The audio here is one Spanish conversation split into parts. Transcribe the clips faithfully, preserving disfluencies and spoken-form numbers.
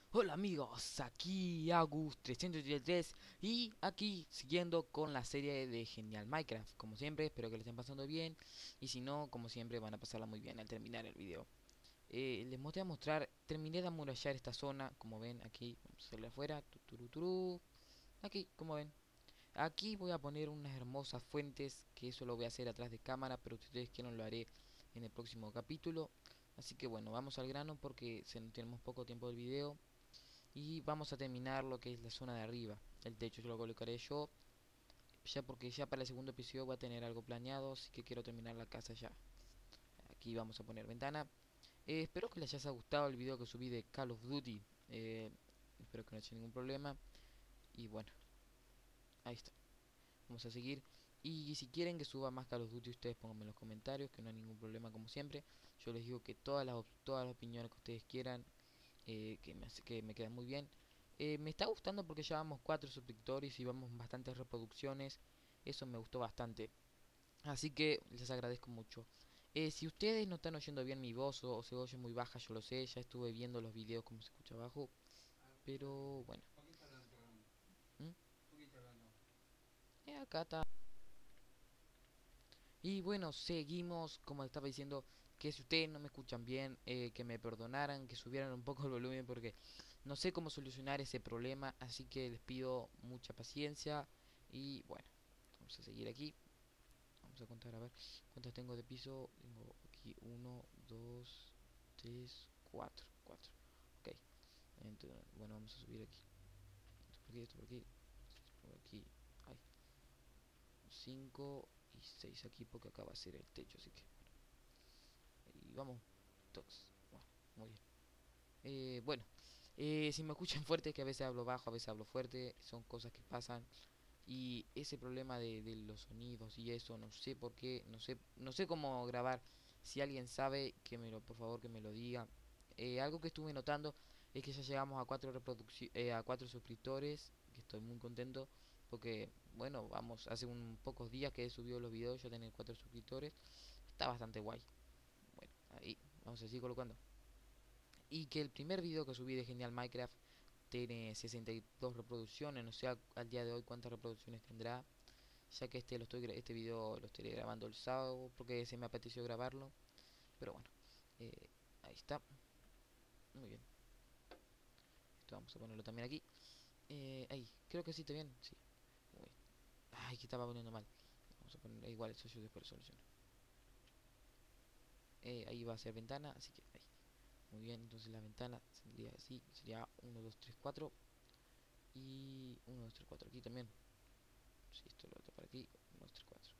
Hola amigos, aquí Agus trescientos treinta y tres y aquí siguiendo con la serie de Genial Minecraft. Como siempre, espero que le estén pasando bien y si no, como siempre, van a pasarla muy bien al terminar el video. Eh, les voy a mostrar, terminé de amurallar esta zona, como ven aquí, vamos a hacerle afuera, tuturuturu, aquí, como ven. Aquí voy a poner unas hermosas fuentes, que eso lo voy a hacer atrás de cámara, pero si ustedes quieren lo haré en el próximo capítulo. Así que bueno, vamos al grano porque se- tenemos poco tiempo del video. Y vamos a terminar lo que es la zona de arriba. El techo yo lo colocaré yo, ya porque ya para el segundo episodio va a tener algo planeado, así que quiero terminar la casa ya. Aquí vamos a poner ventana. Eh, espero que les haya gustado el video que subí de Call of Duty. Eh, espero que no haya ningún problema. Y bueno, ahí está. Vamos a seguir. Y si quieren que suba más Call of Duty, ustedes pónganme en los comentarios, que no hay ningún problema como siempre. Yo les digo que todas las, todas las opiniones que ustedes quieran, eh, que, me hace, que me quedan muy bien. Eh, me está gustando porque ya vamos cuatro suscriptores y vamos bastantes reproducciones. Eso me gustó bastante. Así que les agradezco mucho. Eh, si ustedes no están oyendo bien mi voz o, o se oye muy baja, yo lo sé. Ya estuve viendo los videos como se escucha abajo. Pero bueno. ¿Mm? Eh, acá está. Y bueno, seguimos, como estaba diciendo, que si ustedes no me escuchan bien, eh, que me perdonaran, que subieran un poco el volumen porque no sé cómo solucionar ese problema, así que les pido mucha paciencia y bueno, vamos a seguir aquí, vamos a contar a ver cuántas tengo de piso, tengo aquí uno, dos, tres, cuatro, cuatro, ok, entonces, bueno, vamos a subir aquí, esto por aquí, esto por aquí, esto por aquí, hay cinco y seis aquí porque acá va a ser el techo, así que y vamos, todos. Bueno, muy bien. Eh, bueno, eh, si me escuchan fuerte, que a veces hablo bajo, a veces hablo fuerte, son cosas que pasan. Y ese problema de, de los sonidos y eso, no sé por qué, no sé, no sé cómo grabar. Si alguien sabe, que me lo, por favor, que me lo diga. Eh, algo que estuve notando es que ya llegamos a cuatro reproducci- eh, a cuatro suscriptores, que estoy muy contento porque, bueno, vamos, hace un pocos días que he subido los videos, ya tener cuatro suscriptores, está bastante guay. Bueno, ahí vamos a seguir colocando. Y que el primer video que subí de Genial Minecraft tiene sesenta y dos reproducciones, no sé al, al día de hoy cuántas reproducciones tendrá, ya que este lo estoy este video lo estaré grabando el sábado porque se me apeteció grabarlo, pero bueno, eh, ahí está, muy bien. Esto vamos a ponerlo también aquí. Eh, ahí, creo que sí está bien, sí. Muy bien. Ay, que estaba poniendo mal. Vamos a poner igual eso yo después lo soluciono. Eh, ahí va a ser ventana, así que ahí. Muy bien, entonces la ventana sería así, sería uno dos tres cuatro y uno dos tres cuatro aquí también. Si esto lo otro para aquí, uno dos tres cuatro.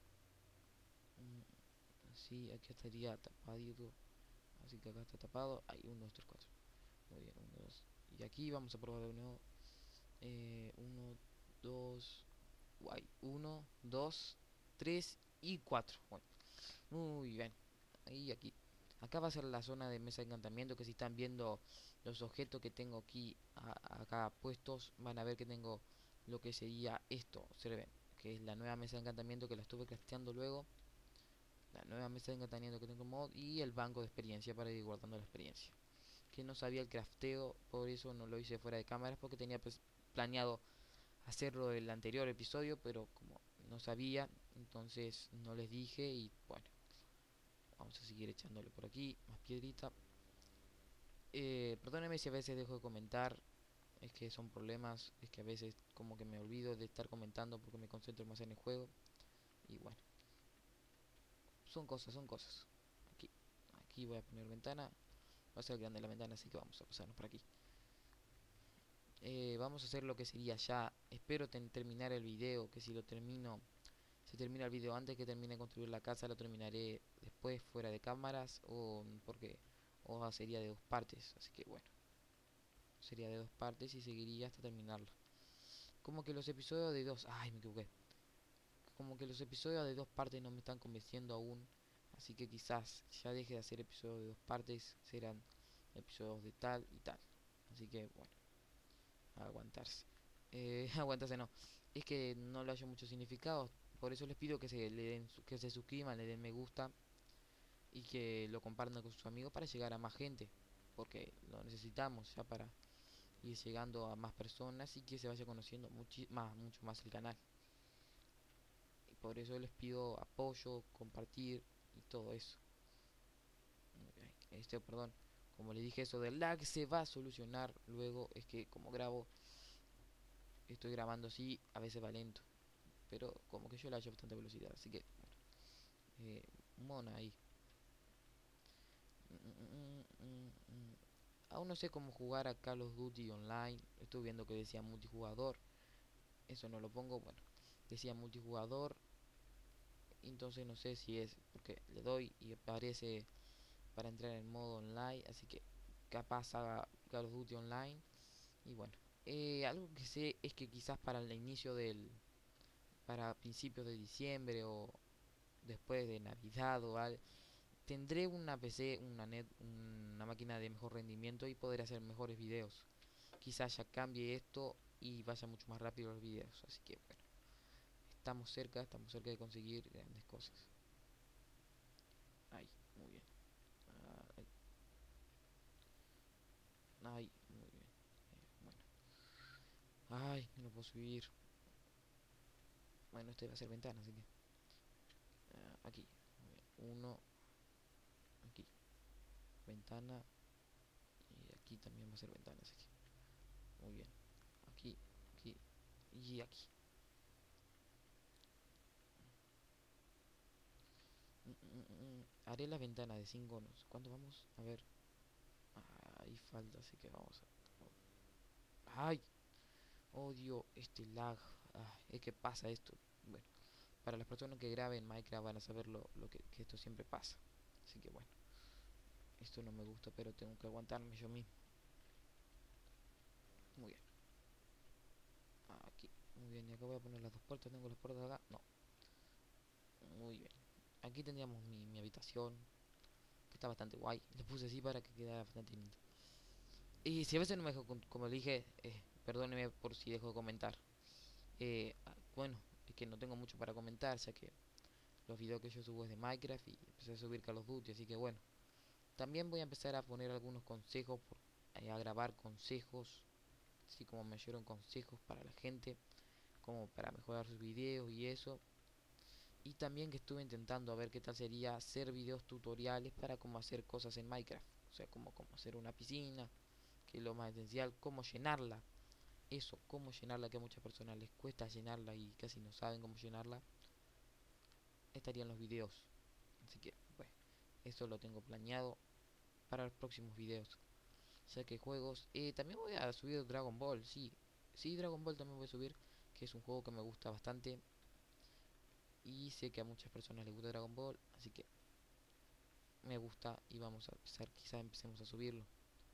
Así, aquí estaría tapadito. Así que acá está tapado. Hay uno dos tres cuatro. Muy bien, uno dos. Y aquí vamos a probar de nuevo. Eh, uno dos. Guay. uno dos tres y cuatro. Bueno, muy bien. Ahí, aquí. Acá va a ser la zona de mesa de encantamiento. Que si están viendo los objetos que tengo aquí, a, acá puestos, van a ver que tengo lo que sería esto. Observen, que es la nueva mesa de encantamiento que la estuve crafteando luego. La nueva mesa de encantamiento que tengo en mod y el banco de experiencia para ir guardando la experiencia. Que no sabía el crafteo, por eso no lo hice fuera de cámaras porque tenía pues, planeado hacerlo el anterior episodio, pero como no sabía, entonces no les dije y bueno, vamos a seguir echándole por aquí más piedrita. Eh, perdónenme si a veces dejo de comentar, es que son problemas, es que a veces como que me olvido de estar comentando porque me concentro más en el juego y bueno, son cosas, son cosas. Aquí, aquí voy a poner ventana. Va a ser grande la ventana, así que vamos a pasarnos por aquí. Eh, vamos a hacer lo que sería ya. Espero terminar el video, que si lo termino, si termina el video antes que termine de construir la casa, lo terminaré después fuera de cámaras o porque o sería de dos partes. Así que bueno, sería de dos partes y seguiría hasta terminarlo. Como que los episodios de dos, ay, me equivoqué. Como que los episodios de dos partes no me están convenciendo aún. Así que quizás ya deje de hacer episodios de dos partes, serán episodios de tal y tal. Así que bueno. Aguantarse. Eh, aguantarse no. Es que no le hallo mucho significado. Por eso les pido que se le den, que se suscriban, le den me gusta y que lo compartan con sus amigos para llegar a más gente. Porque lo necesitamos ya para, ir llegando a más personas y que se vaya conociendo muchi más, mucho más el canal. Y por eso les pido apoyo, compartir y todo eso. Este, perdón, como les dije, eso del lag se va a solucionar luego. Es que como grabo, estoy grabando así, a veces va lento, pero como que yo le hallo bastante velocidad, así que bueno, eh, mona ahí. Mm, mm, mm, mm. Aún no sé cómo jugar a Call of Duty Online. Estuve viendo que decía multijugador. Eso no lo pongo. Bueno, decía multijugador. Entonces no sé si es porque le doy y aparece para entrar en modo online. Así que capaz haga Call of Duty Online. Y bueno, eh, algo que sé es que quizás para el inicio del... Para principios de diciembre o después de Navidad o algo, tendré una P C, una net, una máquina de mejor rendimiento y poder hacer mejores videos. Quizás ya cambie esto y vaya mucho más rápido los videos. Así que bueno, estamos cerca, estamos cerca de conseguir grandes cosas. Ay, muy bien. Ay, ay, muy bien. Eh, bueno. Ay, no puedo subir. Bueno, este va a ser ventana, así que... ah, aquí. Muy bien. Uno, aquí. Ventana. Y aquí también va a ser ventana, así que... Muy bien. Aquí, aquí y aquí. Mm, mm, mm, mm. Haré la ventana de cinco conos. ¿Cuánto vamos? A ver. Ah, ahí falta, así que vamos a... ¡Ay! Odio este lag. Ah, es que pasa esto. Bueno, para las personas que graben Minecraft van a saber lo, lo que, que esto siempre pasa. Así que bueno, esto no me gusta, pero tengo que aguantarme yo mismo. Muy bien. Aquí. Muy bien, y acá voy a poner las dos puertas. Tengo las puertas acá. No. Muy bien. Aquí tendríamos mi, mi habitación. Que está bastante guay. Le puse así para que quedara bastante lindo. Y si a veces no me dejo, como le dije, eh, perdóneme por si dejo de comentar. Eh, ah, bueno, es que no tengo mucho para comentar, ya que los videos que yo subo es de Minecraft y empecé a subir Call of Duty, así que bueno. También voy a empezar a poner algunos consejos, por, eh, a grabar consejos, así como me dieron consejos para la gente, como para mejorar sus videos y eso. Y también que estuve intentando a ver qué tal sería hacer videos tutoriales para cómo hacer cosas en Minecraft. O sea, como cómo hacer una piscina, que es lo más esencial, cómo llenarla. Eso, cómo llenarla, que a muchas personas les cuesta llenarla y casi no saben cómo llenarla. Estarían los videos. Así que, bueno, eso lo tengo planeado para los próximos videos. Ya que juegos, eh, también voy a subir Dragon Ball, sí. Sí, Dragon Ball también voy a subir, que es un juego que me gusta bastante. Y sé que a muchas personas les gusta Dragon Ball, así que me gusta y vamos a empezar, quizá empecemos a subirlo.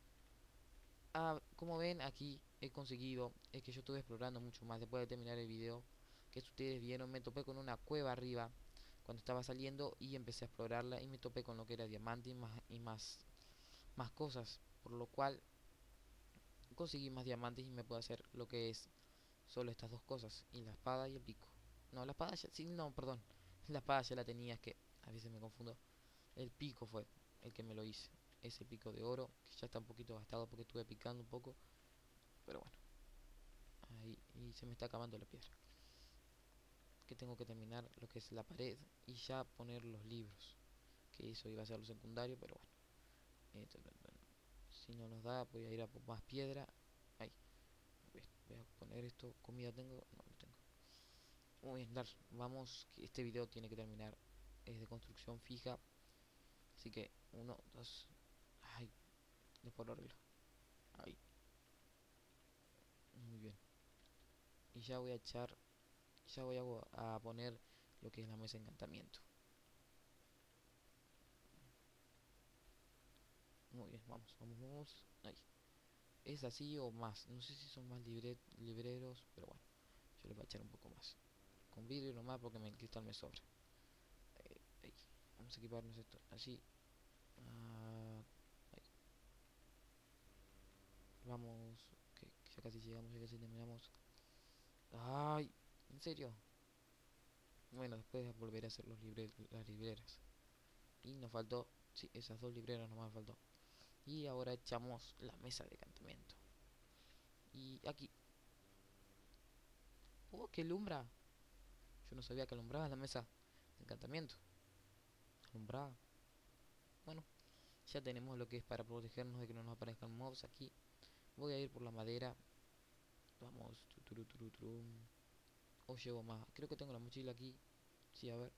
Ah, como ven aquí he conseguido, es que yo estuve explorando mucho más después de terminar el video. Que si ustedes vieron, me topé con una cueva arriba cuando estaba saliendo y empecé a explorarla y me topé con lo que era diamante y más, y más, más cosas. Por lo cual conseguí más diamantes y me puedo hacer lo que es solo estas dos cosas. Y la espada y el pico. No, la espada ya, sí, no, perdón. La espada ya la tenía, es que a veces me confundo. El pico fue el que me lo hice. Ese pico de oro, que ya está un poquito gastado porque estuve picando un poco. Pero bueno, ahí, y se me está acabando la piedra. Que tengo que terminar lo que es la pared y ya poner los libros. Que eso iba a ser lo secundario, pero bueno. Eh, si no nos da, voy a ir a por más piedra. Ahí. Voy a poner esto. ¿Comida tengo? No, no tengo. Muy bien, dar. Vamos, que este video tiene que terminar. Es de construcción fija. Así que, uno, dos. Ay, después lo arreglo. Ahí. Muy bien. Y ya voy a echar. Ya voy a, a poner lo que es la mesa de encantamiento. Muy bien, vamos, vamos, vamos. Ahí. Es así o más. No sé si son más libre, libreros, pero bueno. Yo le voy a echar un poco más. Con vidrio nomás porque me, el cristal me sobra. Ahí, ahí. Vamos a equiparnos esto así. Ah, ahí. Vamos. Que, que ya casi llegamos, ya casi terminamos. Ay, ¿en serio? Bueno, después volveré a hacer los libre, las libreras. Y nos faltó, sí, esas dos libreras nomás faltó. Y ahora echamos la mesa de encantamiento. Y aquí. Oh, que alumbra. Yo no sabía que alumbraba la mesa de encantamiento. Alumbraba. Bueno, ya tenemos lo que es para protegernos de que no nos aparezcan mobs aquí. Voy a ir por la madera. Vamos. Tuturu, turu, turu. O llevo más. Creo que tengo la mochila aquí. Sí, a ver.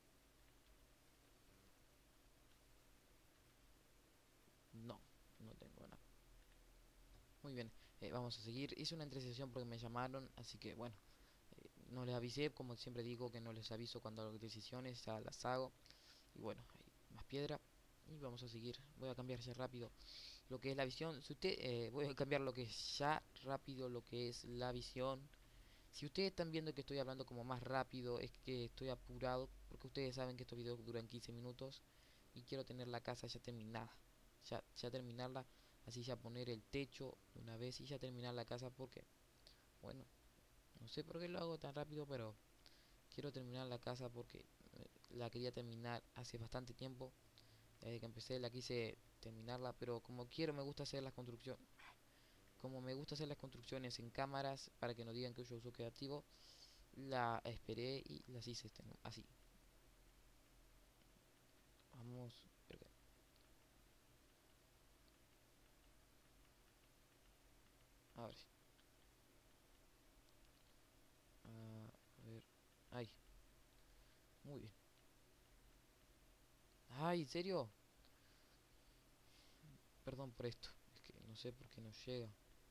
No, no tengo nada. Muy bien, eh, vamos a seguir. Hice una intercesión porque me llamaron, así que bueno, eh, no les avisé, como siempre digo que no les aviso cuando hago decisiones, ya las hago. Y bueno, hay más piedra. Y vamos a seguir. Voy a cambiar ya rápido lo que es la visión. Si usted, eh, voy a cambiar lo que es ya rápido lo que es la visión. Si ustedes están viendo que estoy hablando como más rápido, es que estoy apurado, porque ustedes saben que estos videos duran quince minutos y quiero tener la casa ya terminada. Ya, ya terminarla, así ya poner el techo de una vez y ya terminar la casa porque, bueno, no sé por qué lo hago tan rápido, pero quiero terminar la casa porque eh, la quería terminar hace bastante tiempo. Desde que empecé la quise terminarla, pero como quiero me gusta hacer las construcciones. Como me gusta hacer las construcciones en cámaras para que no digan que yo uso creativo, la esperé y las hice este, ¿no? Así. Vamos. Creo que- Ahora sí. Ah, a ver. Ay, muy bien. Ay, ¿en serio? Perdón por esto. Es que no sé por qué no llega.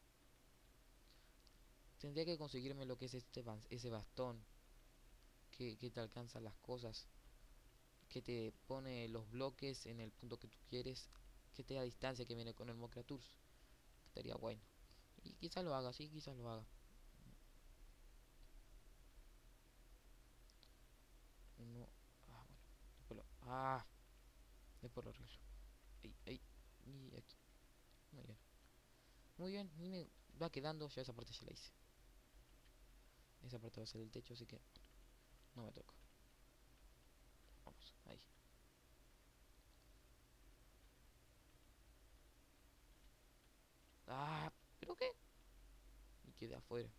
Tendría que conseguirme lo que es este bas- ese bastón. Que, que te alcanza las cosas. Que te pone los bloques en el punto que tú quieres. Que te da distancia que viene con el Mocraturs. Estaría bueno. Y quizás lo haga, sí, quizás lo haga. Uno. Ah, bueno. Después lo. Ah, después lo arreglo. Ahí, ahí. Y aquí. Muy bien. Muy bien. Y me va quedando. Ya esa parte ya la hice. Esa parte va a ser el techo, así que no me toca. Vamos, ahí. Ah, ¿pero qué? Y quedé afuera.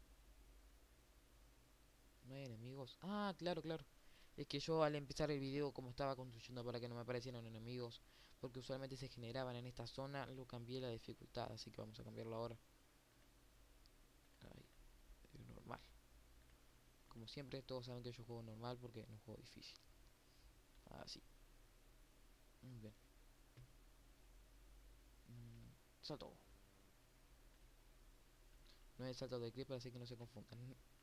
No hay enemigos. Ah, claro, claro. Es que yo al empezar el video, como estaba construyendo para que no me aparecieran enemigos, porque usualmente se generaban en esta zona, lo cambié la dificultad, así que vamos a cambiarlo ahora. Ahí, eh, normal. Como siempre, todos saben que yo juego normal porque no juego difícil. Así. Muy bien. Mm, salto. No es salto de creeper, así que no se confundan.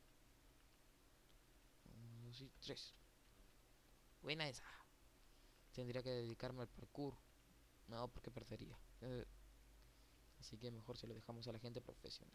Uno, dos y tres. Buena esa. Tendría que dedicarme al parkour. No, porque perdería. Eh, así que mejor se lo dejamos a la gente profesional.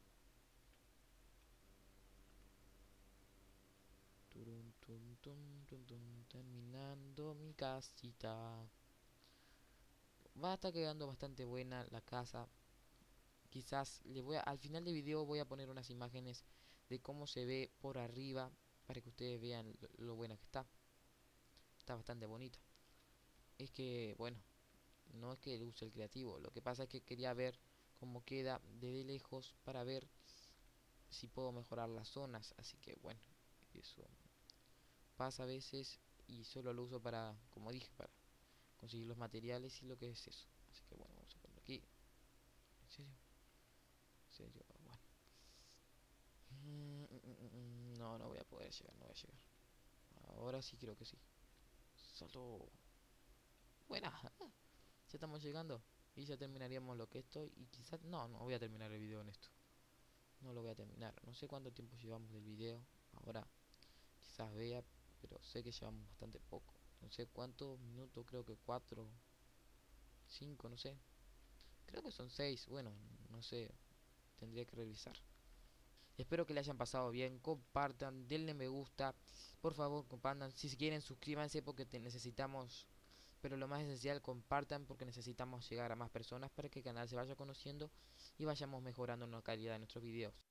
Turun, tun, tun, tun, tun, terminando mi casita. Va a estar quedando bastante buena la casa. Quizás le voy a, al final del video voy a poner unas imágenes de cómo se ve por arriba para que ustedes vean lo, lo buena que está. Está bastante bonita. Es que, bueno, no es que use el creativo. Lo que pasa es que quería ver cómo queda desde lejos para ver si puedo mejorar las zonas. Así que, bueno, eso pasa a veces y solo lo uso para, como dije, para conseguir los materiales y lo que es eso. Así que bueno, vamos a ponerlo aquí. ¿En serio? ¿En serio? Bueno. Mm, mm, mm, mm, No, no voy a poder llegar, no voy a llegar. Ahora sí creo que sí. Salto. Buena. Ya estamos llegando. Y ya terminaríamos lo que estoy. Y quizás... No, no voy a terminar el video en esto. No lo voy a terminar. No sé cuánto tiempo llevamos del video. Ahora quizás vea. Pero sé que llevamos bastante poco. No sé cuántos minutos. Creo que cuatro. Cinco, no sé. Creo que son seis. Bueno, no sé. Tendría que revisar. Espero que le hayan pasado bien. Compartan, denle me gusta. Por favor, compartan. Si quieren, suscríbanse porque te necesitamos. Pero lo más esencial, compartan porque necesitamos llegar a más personas para que el canal se vaya conociendo y vayamos mejorando la calidad de nuestros videos.